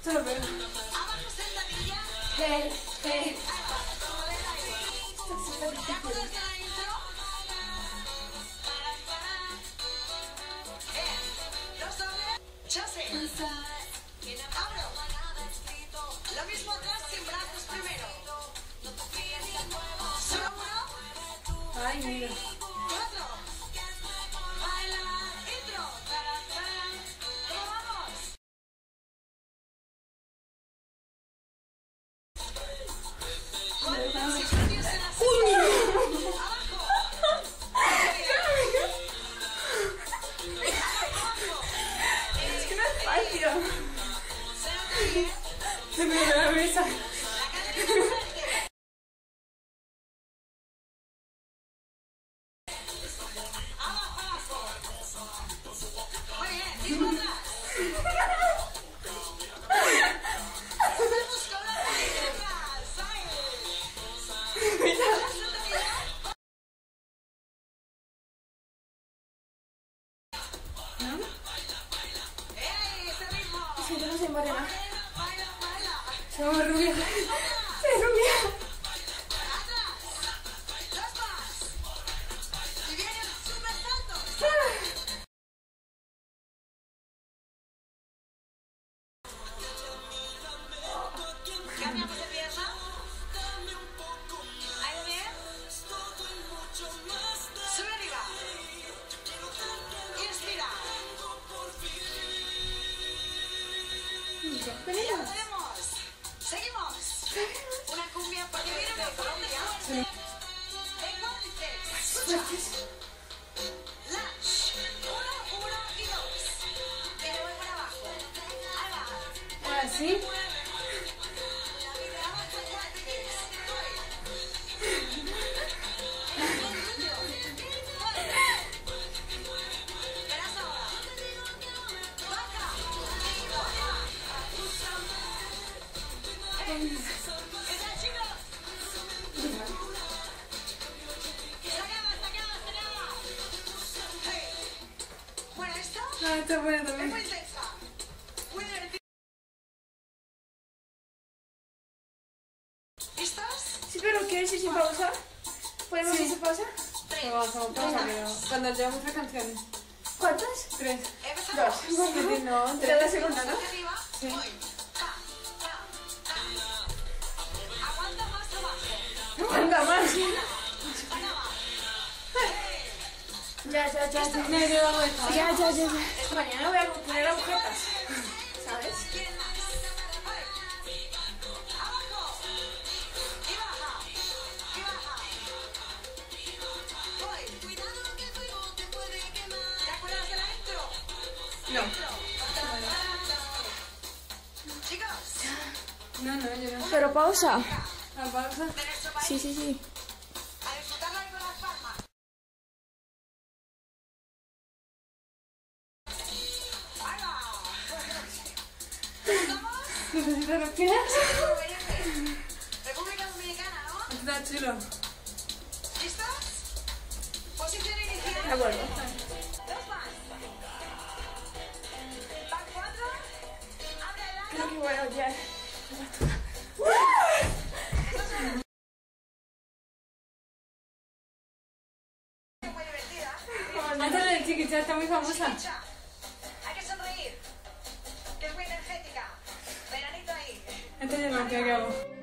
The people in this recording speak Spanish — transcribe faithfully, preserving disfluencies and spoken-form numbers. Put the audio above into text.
Esto lo veo. Hey, hey. Esto es súper difícil. Abro. Lo mismo atrás sin brazos primero. Solo uno. Ay, mira. Cuatro. Baila. Intro. ¿Cómo vamos? Es que no es fácil. Se me dio la mesa. Muy bien, mismo atrás. Vamos con la ¡Ey, ese ritmo! Sí, yo no soy morena. Baila, baila. Soy rubia. Soy rubia. Atrás. Dos más. Y viene el super salto. Cambiamos de pierna. Ahí va bien. Sube arriba. Inspira. Ya Ya lo tenemos. tenemos. Seguimos. Una cumbia porque viene de Colombia. Sí. Entonces, escucha. Lunch. Uno, uno y dos. Y le voy por abajo. Ahí va. Así. Abajo guantes. Voy. Verás ahora. Baja. ¿Qué tal, chicos? ¡Sacaba, sacaba, sacaba! Hey. Bueno, esto Ah, está bueno es también. muy intensa. Muy divertida. ¿Listos? Sí, pero ¿quieres ir sin pausa? ¿Podemos Sí. ir sin pausa? No, vamos, pausa, pero cuando llevamos tres canciones. ¿Cuántas? Tres. Empezamos. Dos. No, Cada tres. segunda, ¿no? Hacia arriba. Sí. Voy. Pa, pa, pa. Aguanta más abajo. Anda más. Sacaba. Hey. Ya, ya, ya, ya. No, yo hago esto. Ya, ya, ya, ya. Mañana voy a poner agujetas. ¿Sabes? Piernas. Voy. Abajo. Y baja. Y baja. Voy. ¿Te acuerdas de la intro? No. Intro. Chicos, No, no, yo no. Pero pausa. La pausa. de nuestro país, Sí, sí, sí. a disfrutarla ahí con las palmas. Ahí va. ¿Estamos? Necesito respirar. República Dominicana, ¿no? Está chulo. ¿Listos? Posición inicial. De acuerdo. Dos más. Van cuatro. Abre el lado. Creo que voy a odiar. Muy divertida. Esta de chiquicha está muy famosa. Escucha, hay que sonreír. Que es muy energética. Veranito ahí. Esta yo no, ¿qué hago?